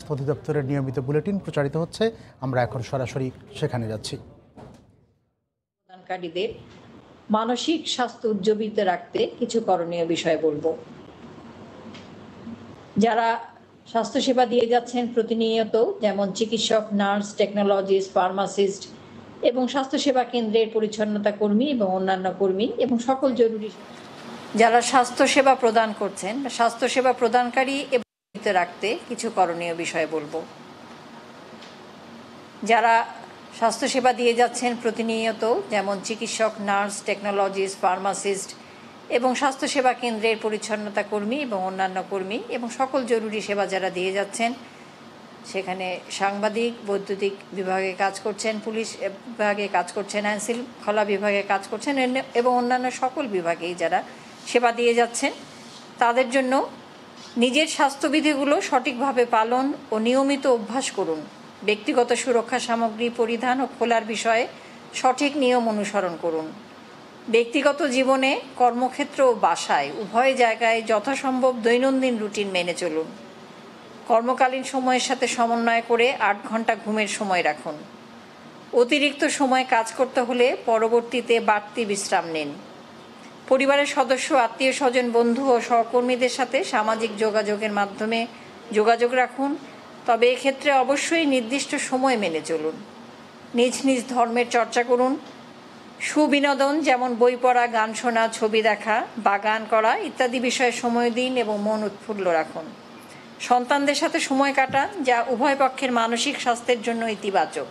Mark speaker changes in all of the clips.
Speaker 1: স্বাস্থ্য অধিদপ্তরের নিয়মিত বুলেটিন প্রচারিত হচ্ছে। আমরা এখন সরাসরি সেখানে যাচ্ছি।
Speaker 2: প্রদানকারীদের মানসিক স্বাস্থ্য উজ্জীবিত রাখতে কিছু করণীয় বিষয় বলবো। যারা স্বাস্থ্যসেবা দিয়ে যাচ্ছেন প্রতিনিয়ত, যেমন চিকিৎসক, নার্স, টেকনোলজিস্ট, ফার্মাসিস্ট এবং স্বাস্থ্যসেবা কেন্দ্রের পরিচ্ছন্নতা কর্মী এবং অন্যান্য কর্মী এবং সকল জরুরি যারা স্বাস্থ্যসেবা প্রদান করছেন, স্বাস্থ্যসেবা প্রদানকারী এবং রাখতে কিছু করণীয় বিষয় বলবো। যারা স্বাস্থ্যসেবা দিয়ে যাচ্ছেন প্রতিনিয়ত, যেমন চিকিৎসক, নার্স, টেকনোলজিস্ট, ফার্মাসিস্ট এবং স্বাস্থ্যসেবা কেন্দ্রের পরিচ্ছন্নতা কর্মী এবং অন্যান্য কর্মী এবং সকল জরুরি সেবা যারা দিয়ে যাচ্ছেন, সেখানে সাংবাদিক, বৈদ্যুতিক বিভাগে কাজ করছেন, পুলিশ বিভাগে কাজ করছেন, আইন শৃঙ্খলা বিভাগে কাজ করছেন এবং অন্যান্য সকল বিভাগেই যারা সেবা দিয়ে যাচ্ছেন, তাদের জন্য নিজের স্বাস্থ্যবিধিগুলো সঠিকভাবে পালন ও নিয়মিত অভ্যাস করুন। ব্যক্তিগত সুরক্ষা সামগ্রী পরিধান ও খোলার বিষয়ে সঠিক নিয়ম অনুসরণ করুন। ব্যক্তিগত জীবনে, কর্মক্ষেত্র ও বাসায় উভয় জায়গায় যথাসম্ভব দৈনন্দিন রুটিন মেনে চলুন। কর্মকালীন সময়ের সাথে সমন্বয় করে 8 ঘন্টা ঘুমের সময় রাখুন। অতিরিক্ত সময় কাজ করতে হলে পরবর্তীতে বাড়তি বিশ্রাম নিন। পরিবারের সদস্য, আত্মীয় স্বজন, বন্ধু ও সহকর্মীদের সাথে সামাজিক যোগাযোগের মাধ্যমে যোগাযোগ রাখুন, তবে এক্ষেত্রে অবশ্যই নির্দিষ্ট সময় মেনে চলুন। নিজ নিজ ধর্মের চর্চা করুন। সুবিনোদন, যেমন বই পড়া, গান শোনা, ছবি দেখা, বাগান করা ইত্যাদি বিষয়ে সময় দিন এবং মন উৎফুল্ল রাখুন। সন্তানদের সাথে সময় কাটান, যা উভয় পক্ষের মানসিক স্বাস্থ্যের জন্য ইতিবাচক।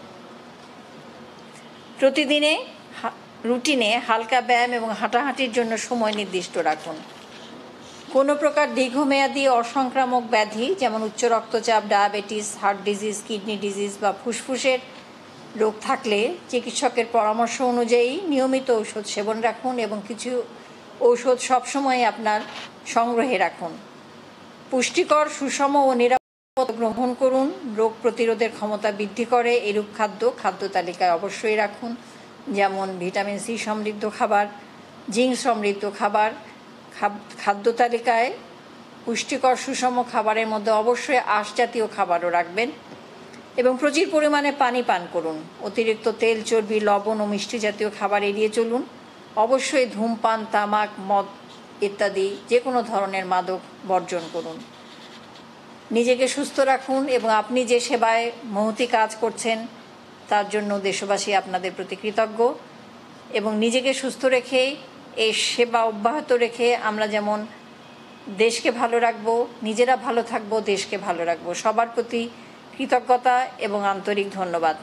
Speaker 2: প্রতিদিনে রুটিনে হালকা ব্যায়াম এবং হাঁটাহাঁটির জন্য সময় নির্দিষ্ট রাখুন। কোনো প্রকার দীর্ঘমেয়াদী অসংক্রামক ব্যাধি, যেমন উচ্চ রক্তচাপ, diabetes, heart disease, kidney disease বা ফুসফুসের রোগ থাকলে চিকিৎসকের পরামর্শ অনুযায়ী নিয়মিত ঔষধ সেবন রাখুন এবং কিছু ঔষধ সবসময় আপনার সংগ্রহে রাখুন। পুষ্টিকর, সুষম ও নিরাপদ গ্রহণ করুন। রোগ প্রতিরোধের ক্ষমতা বৃদ্ধি করে এরূপ খাদ্য তালিকায় অবশ্যই রাখুন, যেমন ভিটামিন সি সমৃদ্ধ খাবার, জিঙ্ক সমৃদ্ধ খাবার। খাদ্য তালিকায় পুষ্টিকর সুষম খাবারের মধ্যে অবশ্যই আঁশ জাতীয় খাবারও রাখবেন এবং প্রচুর পরিমাণে পানি পান করুন। অতিরিক্ত তেল, চর্বি, লবণ ও মিষ্টি জাতীয় খাবার এড়িয়ে চলুন। অবশ্যই ধূমপান, তামাক, মদ ইত্যাদি যে কোনো ধরনের মাদক বর্জন করুন। নিজেকে সুস্থ রাখুন এবং আপনি যে সেবায় মহতি কাজ করছেন তার জন্য দেশবাসী আপনাদের প্রতি কৃতজ্ঞ। এবং নিজেকে সুস্থ রেখে, এই সেবা অব্যাহত রেখে আমরা যেমন দেশকে ভালো রাখবো, নিজেরা ভালো থাকবো, দেশকে ভালো রাখবো। সবার প্রতি কৃতজ্ঞতা এবং আন্তরিক ধন্যবাদ।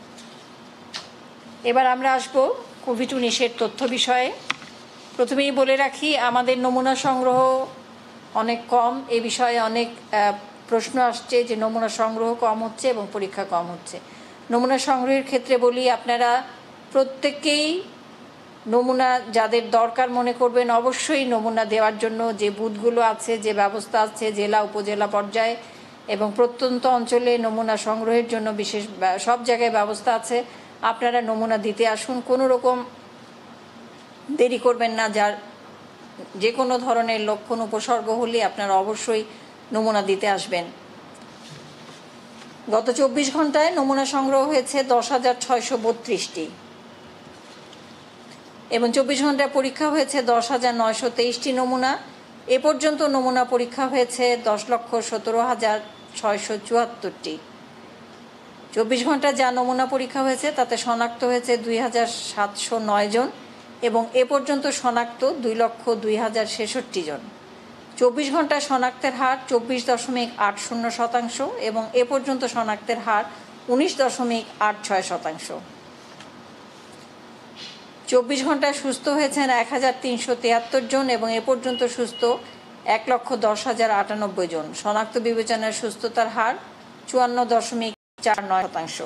Speaker 2: এবার আমরা আসবো কোভিড-19 তথ্য বিষয়ে। প্রথমেই বলে রাখি, আমাদের নমুনা সংগ্রহ অনেক কম। এ বিষয়ে অনেক প্রশ্ন আসছে যে নমুনা সংগ্রহ কম হচ্ছে এবং পরীক্ষা কম হচ্ছে। নমুনা সংগ্রহের ক্ষেত্রে বলি, আপনারা প্রত্যেকেই নমুনা যাদের দরকার মনে করবেন, অবশ্যই নমুনা দেওয়ার জন্য যে বুথগুলো আছে, যে ব্যবস্থা আছে জেলা, উপজেলা পর্যায়ে এবং প্রত্যন্ত অঞ্চলে নমুনা সংগ্রহের জন্য বিশেষ সব জায়গায় ব্যবস্থা আছে। আপনারা নমুনা দিতে আসুন, কোনো রকম দেরি করবেন না। যার যে কোনো ধরনের লক্ষণ উপসর্গ হলে আপনারা অবশ্যই নমুনা দিতে আসবেন। গত 24 ঘন্টায় নমুনা সংগ্রহ হয়েছে 10,632টি এবং 24 ঘন্টায় পরীক্ষা হয়েছে 10,923টি নমুনা। এ পর্যন্ত নমুনা পরীক্ষা হয়েছে 10,17,674টি। 24 ঘন্টায় যা নমুনা পরীক্ষা হয়েছে তাতে শনাক্ত হয়েছে 2,709 জন এবং এ পর্যন্ত শনাক্ত 2,02,066 জন। 24 ঘন্টায় শনাক্তের হার 24.80% এবং এ পর্যন্ত শনাক্তের হার 19.86%। 24 ঘন্টায় সুস্থ হয়েছেন 1,373 জন এবং এ পর্যন্ত সুস্থ 1,10,098 জন। শনাক্ত বিবেচনায় সুস্থতার হার 54.49%।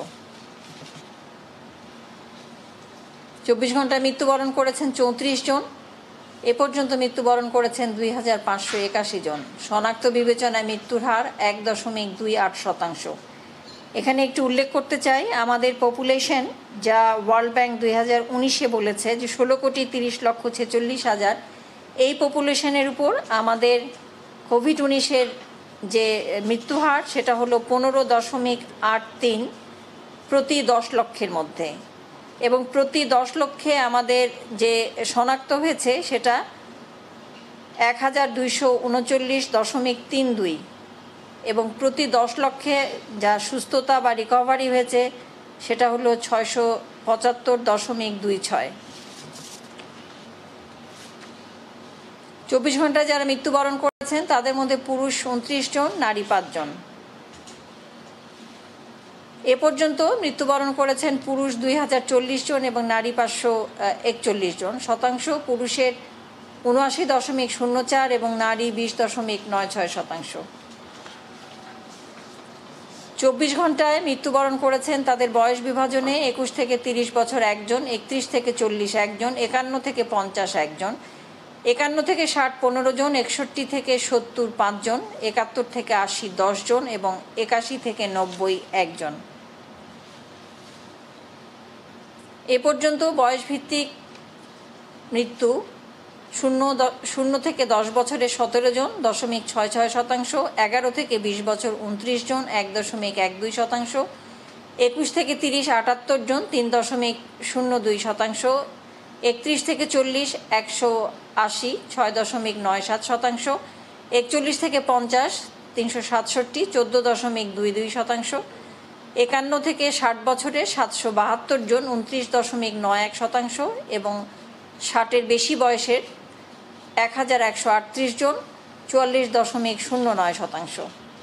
Speaker 2: 24 ঘন্টায় মৃত্যুবরণ করেছেন 34 জন। এ পর্যন্ত মৃত্যুবরণ করেছেন 2,581 জন। শনাক্ত বিবেচনায় মৃত্যুর হার 1.28%। এখানে একটু উল্লেখ করতে চাই, আমাদের পপুলেশন যা ওয়ার্ল্ড ব্যাংক 2019-এ বলেছে যে 16,30,46,000, এই পপুলেশনের উপর আমাদের কোভিড-19-এর যে মৃত্যুহার সেটা হলো 15.83 প্রতি 10 লক্ষের মধ্যে, এবং প্রতি 10 লক্ষে আমাদের যে শনাক্ত হয়েছে সেটা 1239.32, এবং প্রতি 10 লক্ষে যা সুস্থতা বা রিকভারি হয়েছে সেটা হলো 675.26। 24 ঘন্টায় যারা মৃত্যুবরণ করেছেন তাদের মধ্যে পুরুষ 29 জন, নারী 5 জন। এ পর্যন্ত মৃত্যুবরণ করেছেন পুরুষ 2040 জন এবং নারী 541 জন। শতাংশ পুরুষের 79.04 এবং নারী 20.96%। 24 ঘন্টায় মৃত্যুবরণ করেছেন তাদের বয়স বিভাজনে 21 থেকে 30 বছর 1 জন, 31 থেকে 40 1 জন, 51 থেকে 50 1 জন, 51 থেকে 60 15 জন, 61 থেকে 70 5 জন, 71 থেকে 80 10 জন এবং 81 থেকে 90 1 জন। এ পর্যন্ত বয়সভিত্তিক মৃত্যু 0 থেকে 10 বছরের 17 জন, 0.66%, 11 থেকে 20 বছর 29 জন, 1.12%, 21 থেকে 30 78 জন, 3.02%, 31 থেকে 40 180 6.97%, 41 থেকে 50 367 14.22%, 51 থেকে 60 বছরে 772 জন 29.91% এবং 60-এর বেশি বয়সের 1138 জন 44.09%।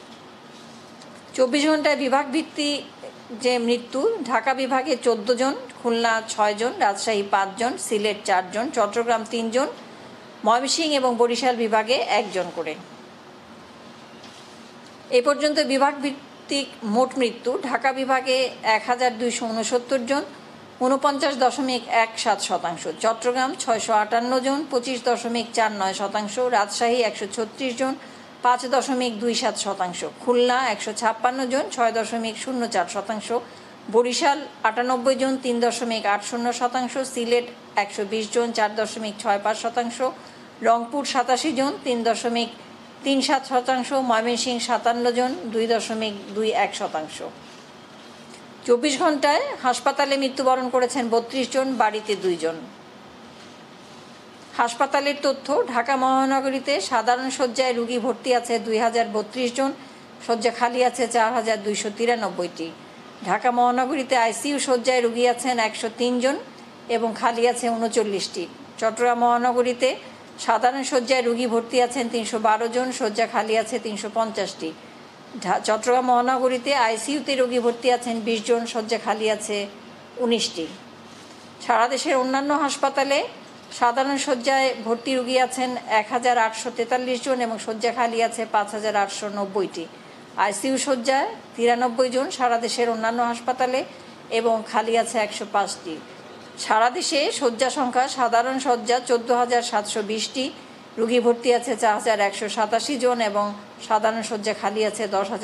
Speaker 2: 24 ঘন্টায় বিভাগ ভিত্তিক যে মৃত্যু, ঢাকা বিভাগে 14 জন, খুলনা 6 জন, রাজশাহী 5 জন, সিলেট 4 জন, চট্টগ্রাম 3 জন, ময়মনসিংহ এবং বরিশাল বিভাগে 1 জন করে। এ পর্যন্ত বিভাগ ভিত্তিক মোট মৃত্যু, ঢাকা বিভাগে 1269 জন 49.17%, চট্টগ্রাম 658 জন 25.49%, রাজশাহী 136 জন 5.27%, খুলনা 156 জন 6.04%, বরিশাল 98 জন 3.80%, সিলেট 120 জন 4.65%, রংপুর 87 জন 3.37%, ময়মনসিংহ 57 জন 2.21%। 24 ঘন্টায় হাসপাতালে মৃত্যুবরণ করেছেন 32 জন, বাড়িতে 2 জন। হাসপাতালের তথ্য, ঢাকা মহানগরীতে সাধারণ শয্যায় রোগী ভর্তি আছে 2032 জন, শয্যা খালি আছে 4293টি। ঢাকা মহানগরীতে আইসিইউ শয্যায় রোগী আছেন 103 জন এবং খালি আছে 39টি। চট্টগ্রাম মহানগরীতে সাধারণ শয্যায় রোগী ভর্তি আছেন 312 জন, শয্যা খালি আছে 350টি। চট্টগ্রাম মহানগরীতে আইসিইউতে রোগী ভর্তি আছেন 20 জন, শয্যা খালি আছে 19টি। সারা দেশের অন্যান্য হাসপাতালে সাধারণ শয্যায় ভর্তি রোগী আছেন 1843 জন এবং শয্যা খালি আছে 5890টি। আইসিইউ শয্যায় 93 জন সারা দেশের অন্যান্য হাসপাতালে এবং খালি আছে 105টি। সারা দেশে শয্যা সংখ্যা, সাধারণ শয্যা 14,720টি, রোগী ভর্তি আছে 4187 জন এবং সাধারণ শয্যা খালি আছে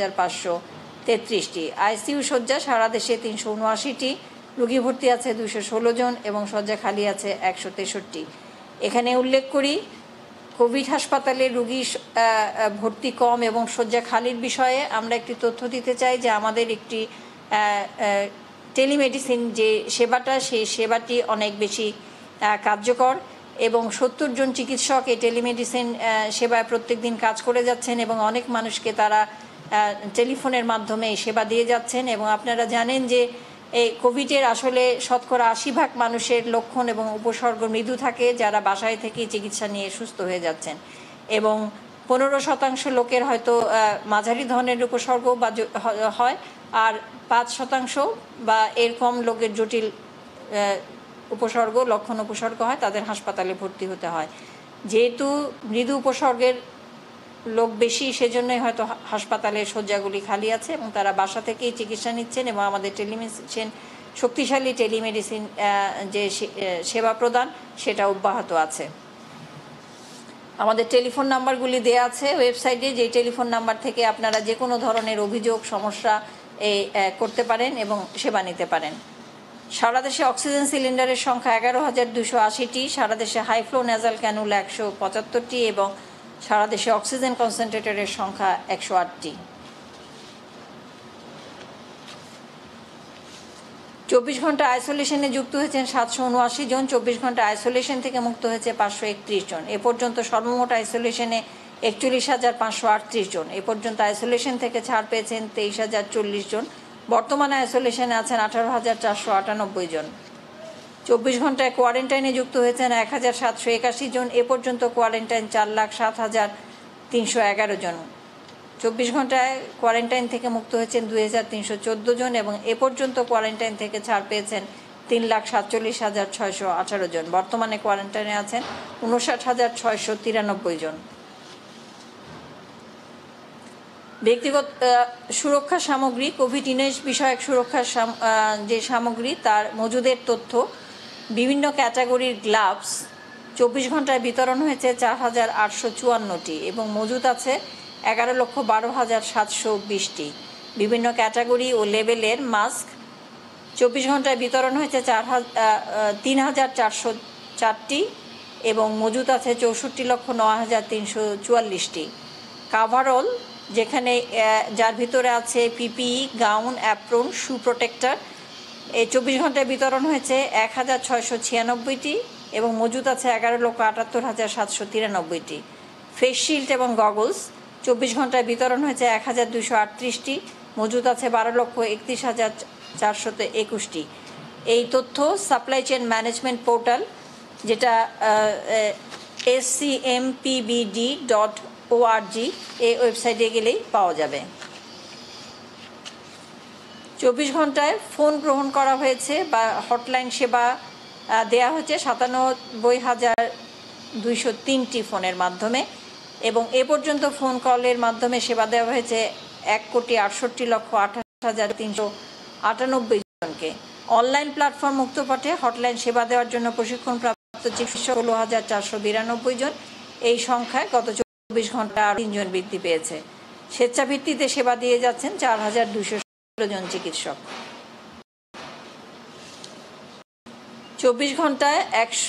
Speaker 2: 10,533টি। আইসিইউ শয্যা সারা দেশে 379টি, রোগী ভর্তি আছে 216 জন এবং শয্যা খালি আছে 163। এখানে উল্লেখ করি, কোভিড হাসপাতালে রোগী ভর্তি কম এবং শয্যা খালির বিষয়ে আমরা একটি তথ্য দিতে চাই যে আমাদের একটি টেলিমেডিসিন যে সেবাটা, সেই সেবাটি অনেক বেশি কার্যকর এবং 70 জন চিকিৎসক এই টেলিমেডিসিন সেবায় প্রত্যেক দিন কাজ করে যাচ্ছেন এবং অনেক মানুষকে তারা টেলিফোনের মাধ্যমে এই সেবা দিয়ে যাচ্ছেন। এবং আপনারা জানেন যে এই কোভিডের আসলে 80% মানুষের লক্ষণ এবং উপসর্গ মৃদু থাকে, যারা বাসায় থেকে চিকিৎসা নিয়ে সুস্থ হয়ে যাচ্ছেন, এবং 15% লোকের হয়তো মাঝারি ধরনের উপসর্গ বা হয়, আর 5% বা এর কম লোকের জটিল উপসর্গ, লক্ষণ উপসর্গ হয়, তাদের হাসপাতালে ভর্তি হতে হয়। যেহেতু মৃদু উপসর্গের লোক বেশি, সেজন্যই হয়তো হাসপাতালের শয্যাগুলি খালি আছে এবং তারা বাসা থেকেই চিকিৎসা নিচ্ছেন এবং আমাদের টেলিমেডিসিন, শক্তিশালী টেলিমেডিসিন যে সেবা প্রদান, সেটা অব্যাহত আছে। আমাদের টেলিফোন নাম্বারগুলি দেওয়া আছে ওয়েবসাইটে, যে টেলিফোন নাম্বার থেকে আপনারা যে কোনো ধরনের অভিযোগ, সমস্যা করতে পারেন এবং সেবা নিতে পারেন। সারা দেশে অক্সিজেন সিলিন্ডারের সংখ্যা 11,280টি, সারা দেশে হাইফ্লো নেজাল ক্যানুলা 175টি এবং সারা দেশে অক্সিজেন কনসেন্ট্রেটরের সংখ্যা 108টি। 24 ঘন্টা আইসোলেশনে যুক্ত হয়েছেন 779 জন। 24 ঘন্টা আইসোলেশন থেকে মুক্ত হয়েছে 531 জন। এ পর্যন্ত সর্বমোট আইসোলেশনে 41,538 জন। এ পর্যন্ত আইসোলেশন থেকে ছাড় পেয়েছেন 23,040 জন। বর্তমানে আইসোলেশনে আছেন 18,498 জন। 24 ঘন্টায় কোয়ারেন্টাইনে যুক্ত হয়েছেন 1,781 জন। এ পর্যন্ত কোয়ারেন্টাইন 4,07,311 জন। 24 ঘন্টায় কোয়ারেন্টাইন থেকে মুক্ত হয়েছেন 2,314 জন এবং এ পর্যন্ত কোয়ারেন্টাইন থেকে ছাড় পেয়েছেন 3,47,618 জন। বর্তমানে কোয়ারেন্টাইনে আছেন 59,693 জন। ব্যক্তিগত সুরক্ষা সামগ্রী, কোভিড-19 বিষয়ক সুরক্ষার যে সামগ্রী তার মজুদের তথ্য, বিভিন্ন ক্যাটাগরির গ্লাভস 24 ঘন্টায় বিতরণ হয়েছে 4,854টি এবং মজুদ আছে 11,12,720টি। বিভিন্ন ক্যাটাগরি ও লেভেলের মাস্ক 24 ঘন্টায় বিতরণ হয়েছে 3,404টি এবং মজুদ আছে 64,09,344টি। কাভারঅল, যেখানে যার ভিতরে আছে PPE, gown, apron, shoe protector, এই 24 ঘন্টায় বিতরণ হয়েছে 1,696টি এবং মজুদ আছে 11,78,793টি। ফেস শিল্ড এবং গগলস 24 ঘন্টায় বিতরণ হয়েছে 1,238টি, মজুদ আছে 12,31,421টি। এই তথ্য সাপ্লাই চেইন ম্যানেজমেন্ট পোর্টাল, যেটা scmpbd.org, এই ওয়েবসাইটে গেলেই পাওয়া যাবে। 24 ঘন্টায় ফোন গ্রহণ করা হয়েছে বা হটলাইন সেবা দেওয়া হয়েছে 97,203টি ফোনের মাধ্যমে এবং এ পর্যন্ত ফোন কলের মাধ্যমে সেবা দেওয়া হয়েছে 1,68,28,398 জনকে। অনলাইন প্ল্যাটফর্ম মুক্তপথে হটলাইন সেবা দেওয়ার জন্য প্রশিক্ষণপ্রাপ্ত চিকিৎসক 16,492 জন। এই সংখ্যায় গত 24 ঘন্টা 3 জন বৃদ্ধি পেয়েছে। স্বেচ্ছাভিত্তিতে সেবা দিয়ে যাচ্ছেন 4,216 জন চিকিৎসক। 24 ঘন্টায়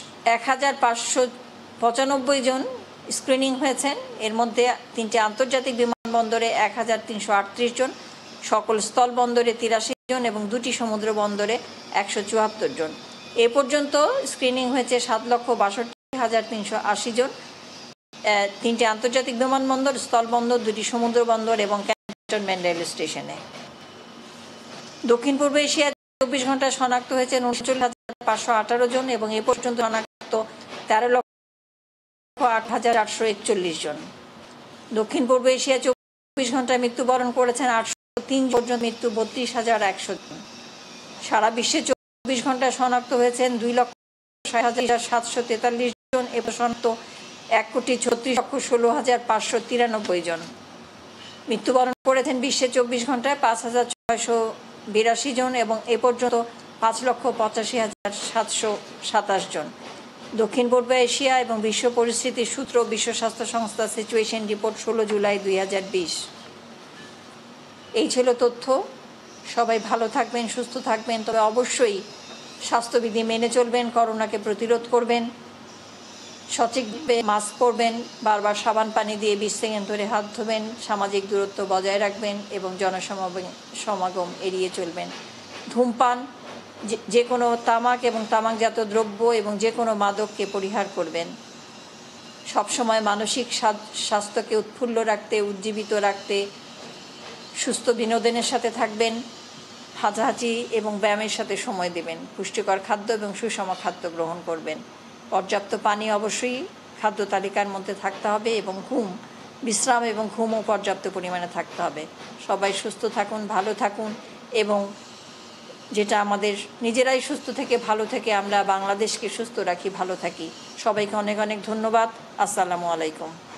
Speaker 2: 1,595 জন স্ক্রিনিং হয়েছেন। এর মধ্যে 3টি আন্তর্জাতিক বিমানবন্দরে 1,338 জন, সকল স্থলবন্দরে 83 জন এবং 2টি সমুদ্র বন্দরে 174 জন। এ পর্যন্ত স্ক্রিনিং হয়েছে 7,62,380 জন। 3টি আন্তর্জাতিক বিমানবন্দর, স্থলবন্দর, 2টি সমুদ্র বন্দর এবং ক্যান্টনমেন্ট রেল স্টেশনে। দক্ষিণ পূর্ব এশিয়ায় 24 ঘন্টায় শনাক্ত হয়েছেন 39,518 জন এবং এ পর্যন্ত শনাক্ত 13,08,841 জন। দক্ষিণ পূর্ব এশিয়ায় 24 ঘন্টায় মৃত্যুবরণ করেছেন 803 জন, মৃত্যু 32,100 জন। সারা বিশ্বে 24 ঘন্টায় শনাক্ত হয়েছেন 2,60,743 জন, এ পর্যন্ত 1,36,16,593 জন। মৃত্যুবরণ করেছেন বিশ্বে 24 ঘন্টায় 5,682 জন এবং এ পর্যন্ত 5,85,727 জন। দক্ষিণ পূর্ব এশিয়া এবং বিশ্ব পরিস্থিতির সূত্র, বিশ্ব স্বাস্থ্য সংস্থা সিচুয়েশন রিপোর্ট 16 জুলাই 2020। এই ছিল তথ্য। সবাই ভালো থাকবেন, সুস্থ থাকবেন, তবে অবশ্যই স্বাস্থ্যবিধি মেনে চলবেন, করোনাকে প্রতিরোধ করবেন, সঠিকভাবে মাস্ক পরবেন, বারবার সাবান পানি দিয়ে 20 সেকেন্ড ধরে হাত ধোবেন, সামাজিক দূরত্ব বজায় রাখবেন এবং জনসমাগম এড়িয়ে চলবেন। ধূমপান, যে কোনো তামাক এবং তামাকজাত দ্রব্য এবং যে কোনো মাদককে পরিহার করবেন। সবসময় মানসিক স্বাস্থ্যকে উৎফুল্ল রাখতে, উজ্জীবিত রাখতে সুস্থ বিনোদনের সাথে থাকবেন, হাঁটাহাঁটি এবং ব্যায়ামের সাথে সময় দেবেন। পুষ্টিকর খাদ্য এবং সুষম খাদ্য গ্রহণ করবেন। পর্যাপ্ত পানি অবশ্যই খাদ্য তালিকার মধ্যে থাকতে হবে এবং বিশ্রাম এবং ঘুমও পর্যাপ্ত পরিমাণে থাকতে হবে। সবাই সুস্থ থাকুন, ভালো থাকুন এবং যেটা আমাদের নিজেরাই সুস্থ থেকে ভালো থেকে আমরা বাংলাদেশকে সুস্থ রাখি, ভালো থাকি। সবাইকে অনেক অনেক ধন্যবাদ। আসসালামু আলাইকুম।